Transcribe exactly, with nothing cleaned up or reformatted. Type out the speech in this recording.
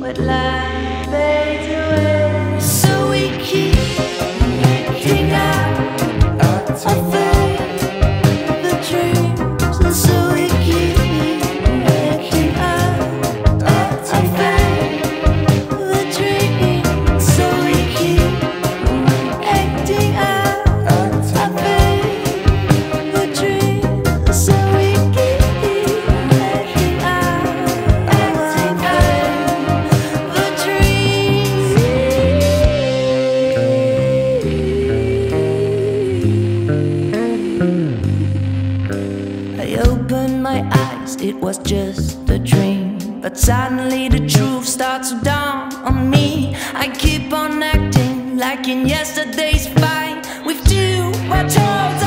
but life fades away. So we keep acting out our favorite dreams, and so we keep acting out our favorite dreams. So we keep acting out our favorite dreams. So we keep acting out our favorite dreams. I opened my eyes, it was just a dream, but suddenly the truth starts to dawn on me. I keep on acting like in yesterday's fight with two words.